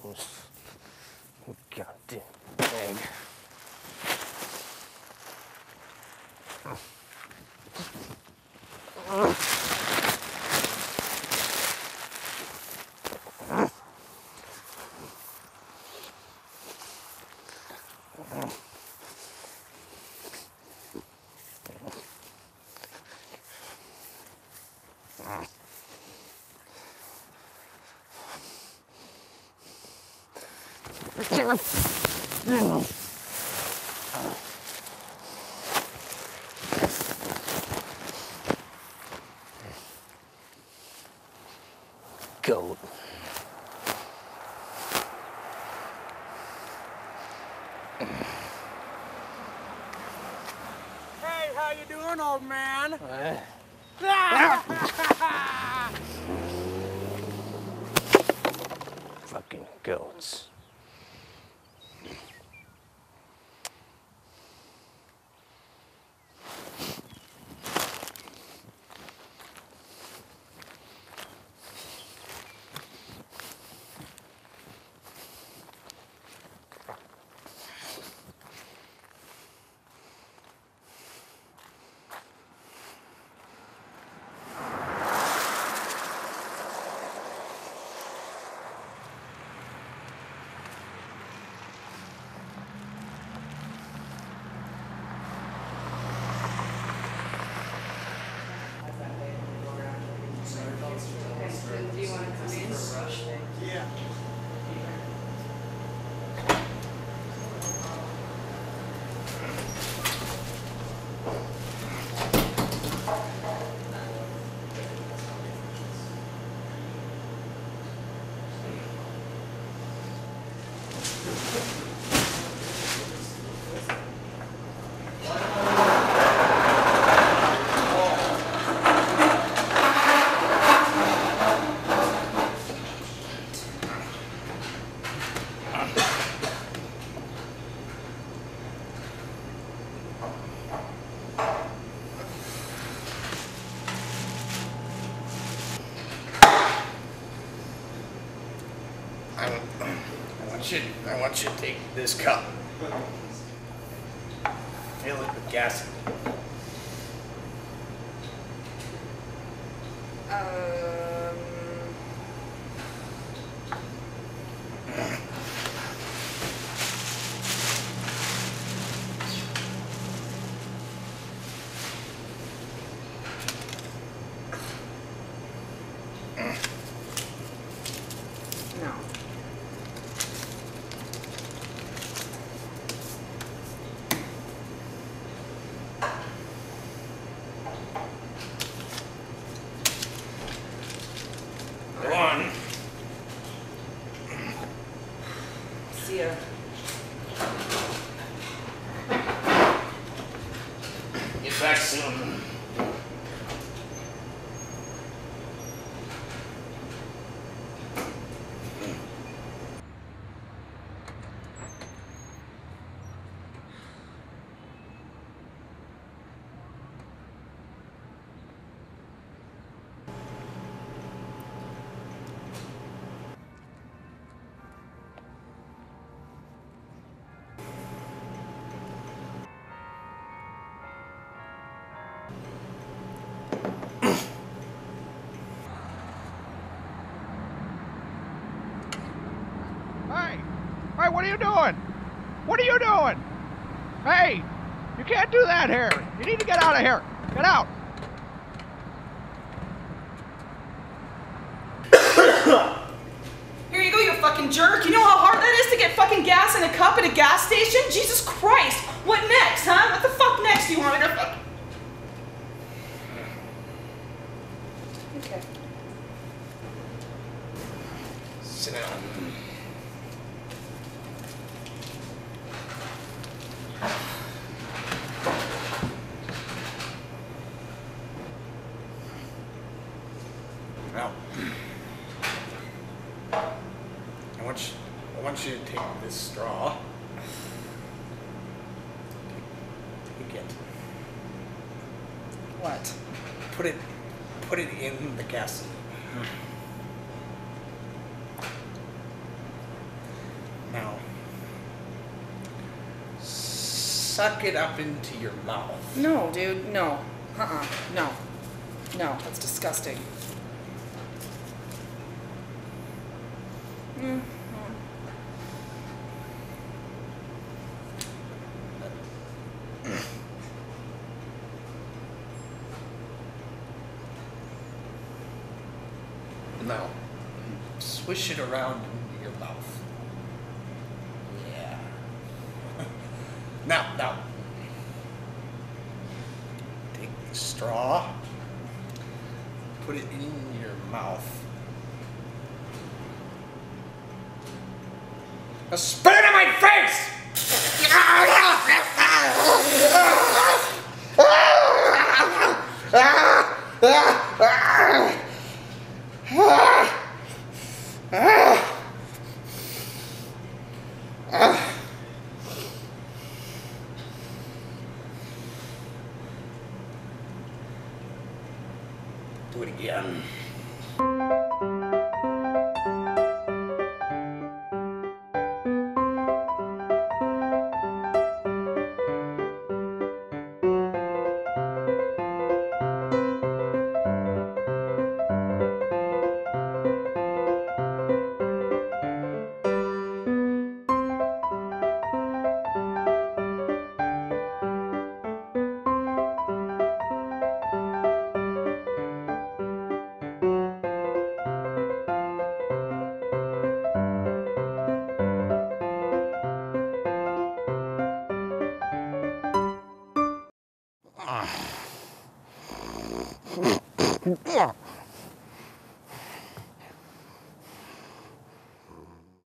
nose. Goddamn egg. Goat. Hey, how you doing, old man? Fucking goats. Do you want to come in? Yeah. I want you to take this cup. Fill it with gas. No. Go on. See ya. Get back soon. Hey, what are you doing? What are you doing? Hey, you can't do that here. You need to get out of here. Get out. Here you go, you fucking jerk. You know how hard that is to get fucking gas in a cup at a gas station? Jesus Christ. What next, huh? What the fuck next do you want me to fuck? Okay. Sit down. Now, I want you to take this straw. Take it. What? Put it in the gas. suck it up into your mouth. No, dude, no. No. No, that's disgusting. Now, swish it around into your mouth. Yeah. Now, take the straw, put it in your mouth. Now spit it in my face! Do it again. Yeah.